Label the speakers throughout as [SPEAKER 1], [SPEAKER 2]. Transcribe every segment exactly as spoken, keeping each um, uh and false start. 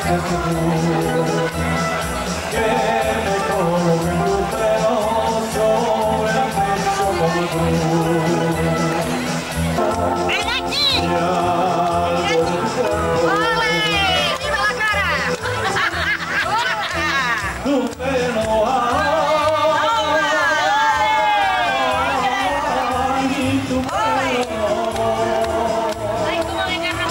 [SPEAKER 1] seas tú, que me coloque tu pelo sobre el pecho como tú.
[SPEAKER 2] ¡Ven aquí!
[SPEAKER 1] Ya
[SPEAKER 2] ¡Ole! ¡Viva la cara!
[SPEAKER 1] tu pelo ay, tu pelo.
[SPEAKER 2] ¡Ay, cómo me agarra!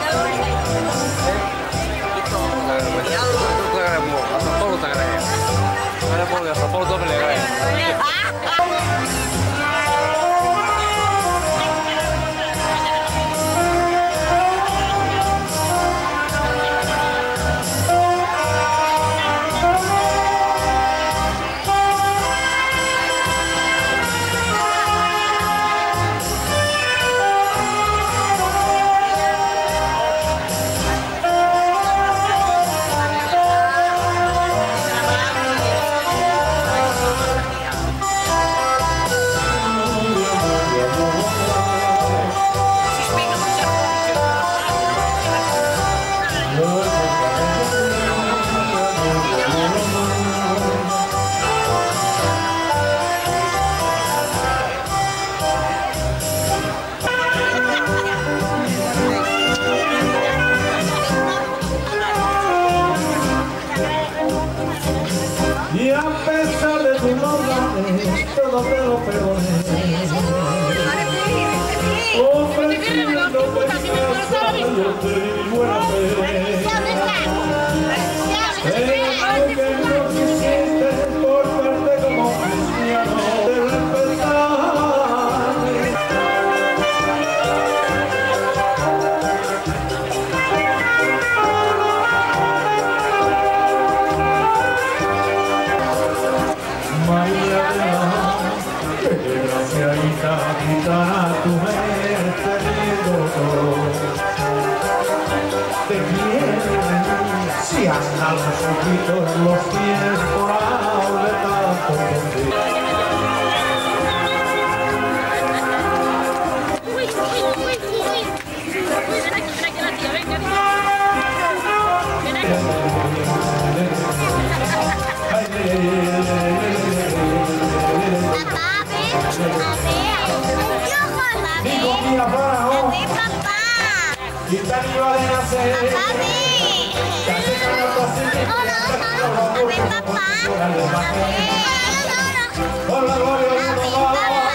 [SPEAKER 1] Y a pesar de tu maldades, todo te lo perdoné. Ofreciendo venganza, yo te di buena fe. Pero que no quisiste portarte como cristiano de respetarme. María de la, que desgraciadita gitana, tu mente lindo todo. Te quiere, si andan los ojitos, los pies por hable tanto contigo.
[SPEAKER 2] ¡Uy, uy, uy, uy! Ven aquí, ven aquí, la tía, venga, venga. Ven aquí. Papá, ven, a ver. Yo papá, ven.
[SPEAKER 1] Digo, mira, para, oh.
[SPEAKER 2] Ven, papá.
[SPEAKER 1] Y tan iba de nacer.
[SPEAKER 2] Papá, ven. Hola, hola. Ven, papá. A ver.
[SPEAKER 1] Por la gloria de Jehová.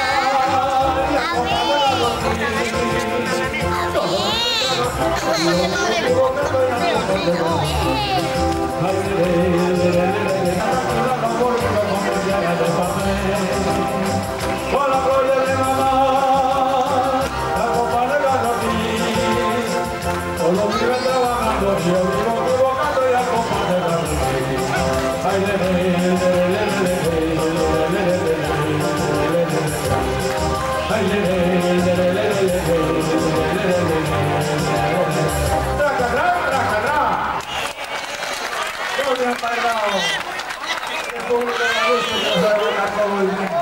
[SPEAKER 1] Por la gloria de mamá, la copa de la rodilla, por lo vive trabajando, yo vivo equivocando y la copa de la rodilla. Ay, le, le, le, le, le, ay, le, le, le, le, le, traca, traca, traca, traca. Yo me he apagado. El público de la luz que se va a tocar todo el mundo.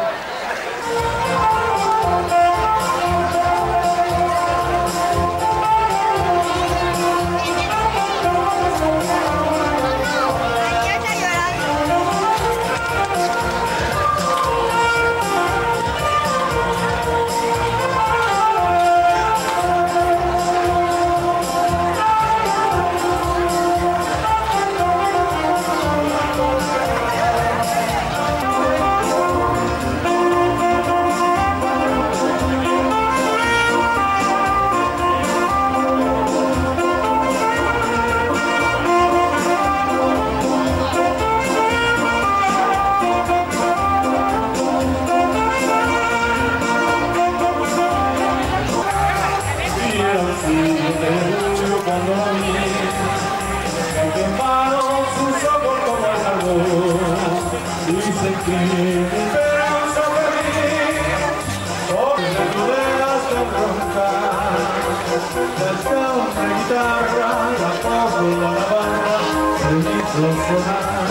[SPEAKER 1] Cuando la vi, que en vano sus ojos como el árbol, y sentí mi esperanza feliz, porque me ayudas a roncar, desde una guitarra, la voz de la banda, se me hizo sonar.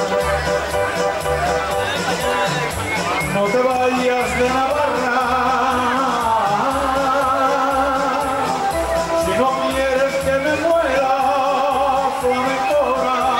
[SPEAKER 1] No te vayas de Navarra, si no quieres que me muera, flamencona.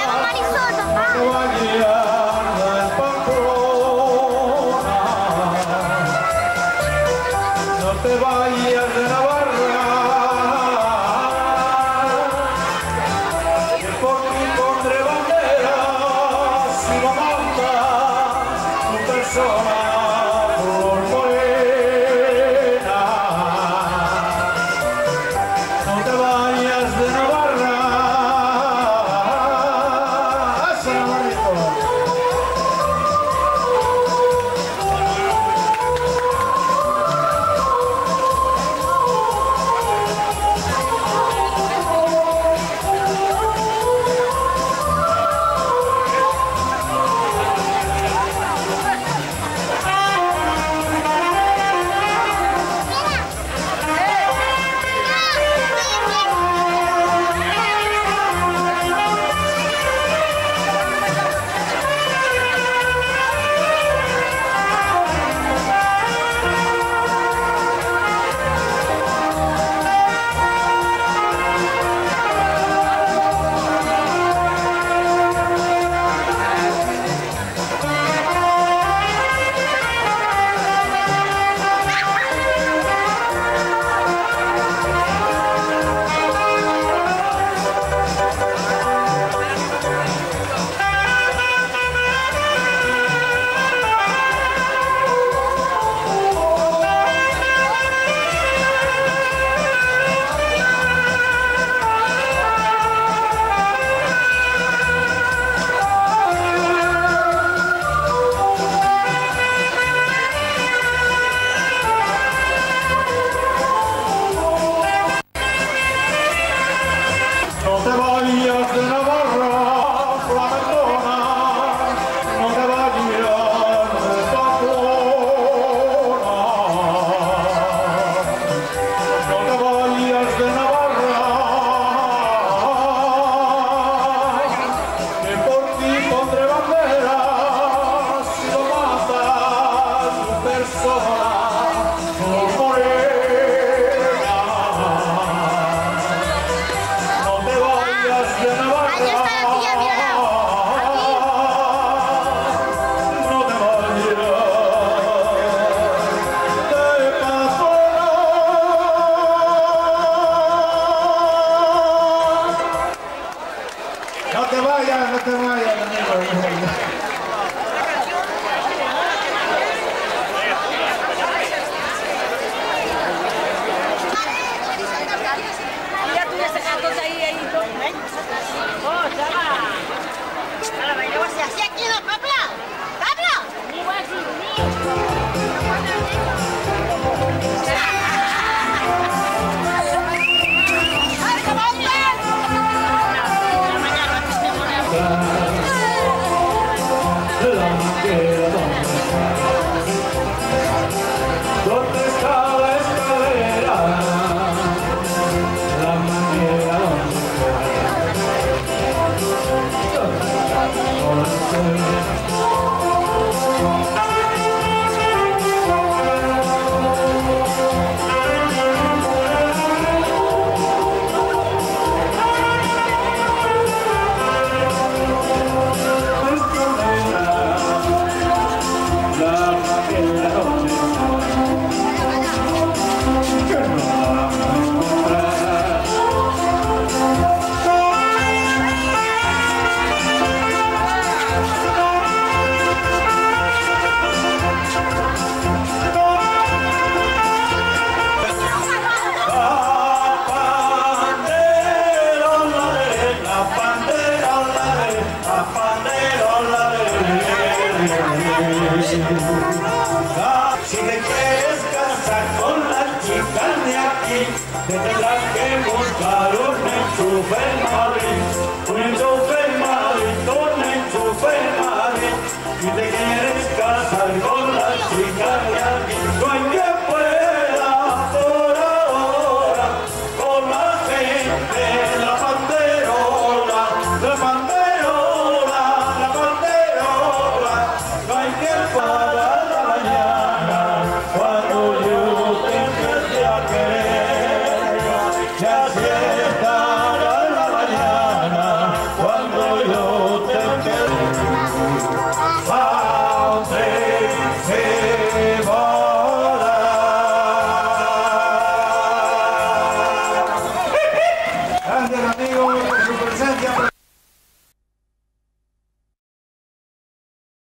[SPEAKER 1] Si te quieres casar con las chicas de aquí,